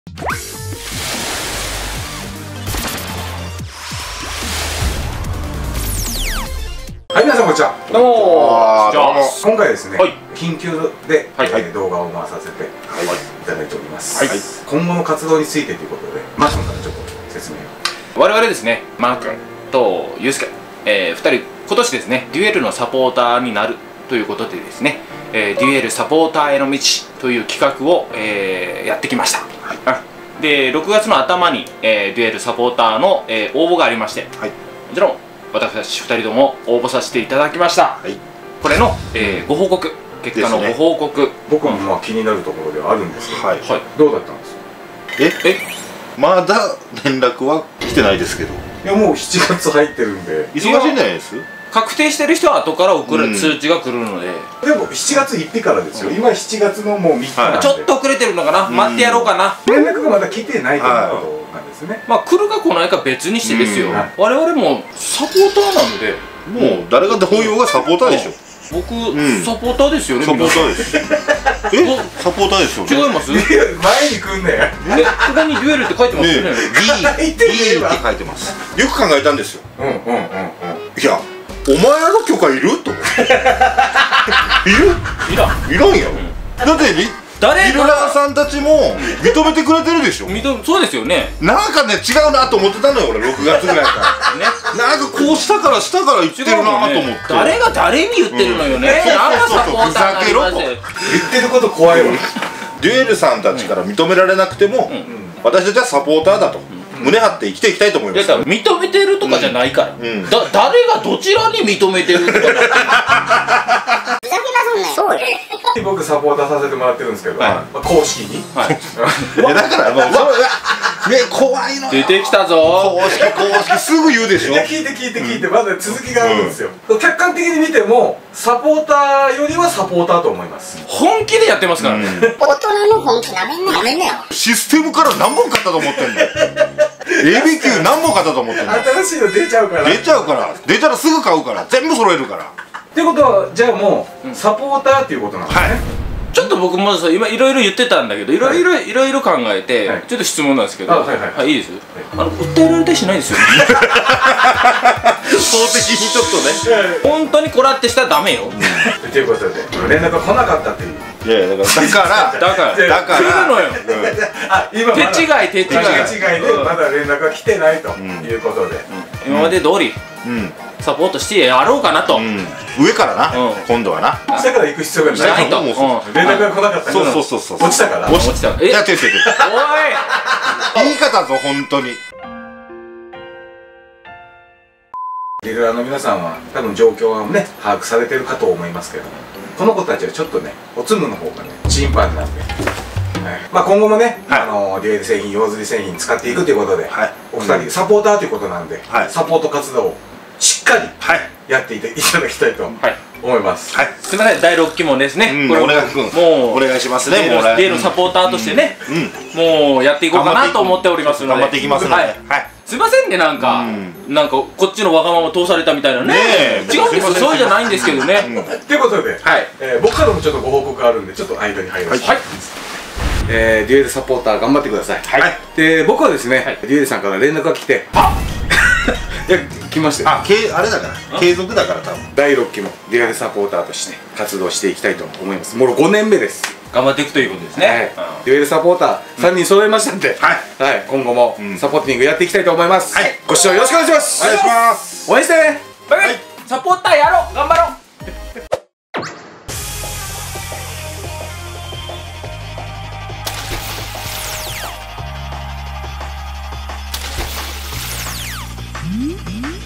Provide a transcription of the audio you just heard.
はい、皆さんこんにちは。 どうも。 今回ですね、 はい、 緊急で、動画を回させていただいております。今後の活動についてということで、マー君からちょっと説明を。 我々ですね、マー君とユースケ、2人今年ですね、デュエルのサポーターになるということでですね、デュエルサポーターへの道という企画を、やってきました。で、6月の頭に、デュエルサポーターの、応募がありまして、もちろん私たち2人とも応募させていただきました。これの、ご報告、結果のご報告、 僕もまあ気になるところではあるんですけど、どうだったんですか？ まだ連絡は来てないですけど。 いや、もう7月入ってるんで忙しいんじゃないです？ 確定してる人は後から送る通知が来るので。 でも7月1日からですよ。今7月のもう3日なんで、 ちょっと遅れてるのかな、待ってやろうかな。 連絡がまだ来てないということなんですね。 まあ来るか来ないか別にしてですよ。我々もサポーターなので、 もう誰が同様がサポーターでしょ。 僕サポーターですよね。 サポーターです。サポーターですよね。 違います？前に来んねん。 ここにデュエルって書いてますよね。 D って書いてます。よく考えたんですよ。いや、お前らの許可いると思って。いらんやろ。だってリルラーさんたちも認めてくれてるでしょ。 そうですよね。 なんかね、違うなと思ってたのよ、俺6月ぐらいからなんかこうしたから言ってるなと思って。 誰が誰に言ってるのよね。なんかサポーターになりまして、 言ってること怖いわ。 デュエルさんたちから認められなくても私たちはサポーターだと胸張って生きていきたいと思います。 認めてるとかじゃないから、誰がどちらに認めてるとかじゃない。 そうよ。僕サポーターさせてもらってるんですけど、公式に。 だからもう怖いの。 出てきたぞ。 公式すぐ言うでしょ。 聞いてまだ続きがあるんですよ。客観的に見てもサポーターよりはサポーターと思います。 本気でやってますからね。 大人の本気なめんなよ。 システムから何本買ったと思ってんの。AB 級何本買ったと思ってんの。 新しいの出ちゃうから出たらすぐ買うから、全部揃えるから。 ってことはじゃあもうサポーターっていうことなんですね。 ちょっと僕も今いろいろ言ってたんだけど、いろいろ考えてちょっと質問なんですけど、いいです？訴えられたりしないですよね。 法的にちょっとね、 本当にこらってしたらダメよ。 ということで連絡が来なかったっていう。 いやだから来るのよ。手違いでまだ連絡が来てないということで、 今まで通りサポートしてやろうかなと。 上からな、今度はな。 下から行く必要がないと。連絡が来なかった。 そう落ちたから。 いや違う。 おい、 言い方ぞ本当に。 リルラーの皆さんは多分状況はね把握されてるかと思いますけども、この子たちはちょっとねおつむの方がねチンパンなんで、まあ今後もねデュエル製品、用釣り製品使っていくということで、お二人サポーターということなんでサポート活動をしっかりやっていただきたいと思います。 すみません、第6期もですね、 もうお願いしますね。 デュエルサポーターとしてね、もうやっていこうかなと思っておりますので、 頑張っていきますので。 すいませんね、なんかこっちのわがまま通されたみたいなね。違うんですよ、そうじゃないんですけどね。 ということで僕からもちょっとご報告あるんで、ちょっと間に入ります。デュエルサポーター頑張ってください。で僕はですね、デュエルさんから連絡が来て、いや来ましたよ。 あれだから継続だから多分第6期もデュエルサポーターとして活動していきたいと思います。もう5年目です。 頑張っていくということですね。 デュエルサポーター3人揃いましたんで、今後もサポーティングやっていきたいと思います。ご視聴よろしくお願いします。 お願いします。 応援してね。 サポーターやろう、頑張ろう。 うん